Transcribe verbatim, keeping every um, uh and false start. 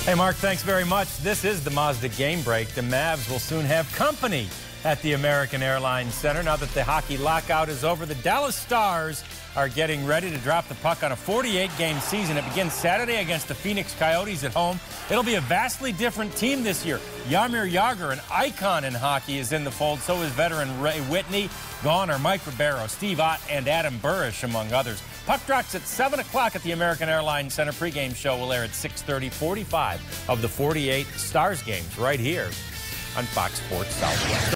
Hey, Mark, thanks very much. This is the Mazda Game Break. The Mavs will soon have company at the American Airlines Center. Now that the hockey lockout is over, the Dallas Stars are getting ready to drop the puck on a forty-eight game season. It begins Saturday against the Phoenix Coyotes at home. It'll be a vastly different team this year. Jaromir Jagr, an icon in hockey, is in the fold. So is veteran Ray Whitney. Gone are Mike Ribeiro, Steve Ott, and Adam Burish, among others. Puck drops at seven o'clock at the American Airlines Center. Pre-game show will air at six thirty, forty-five of the forty-eight Stars games right here on Fox Sports Southwest.